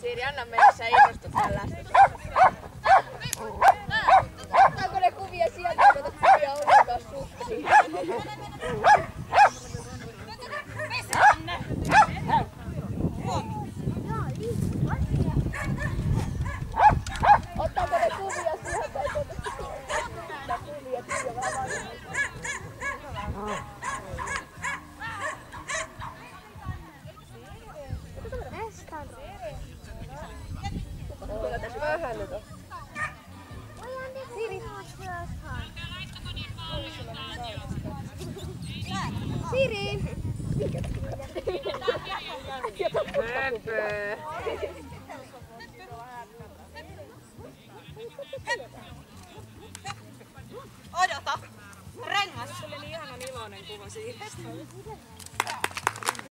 Siiri, anna meille, sä innostut tällaista. Ottaako ne kuvia sieltä, kun otat kuvia Oulun kanssa suhteen? Ottaako ne kuvia sieltä, kun otat kuvia vähän nyt on. Siiri! Siiri! Höpö! Odota! Rengas! Se oli niin ihanan iloinen kuva siitä.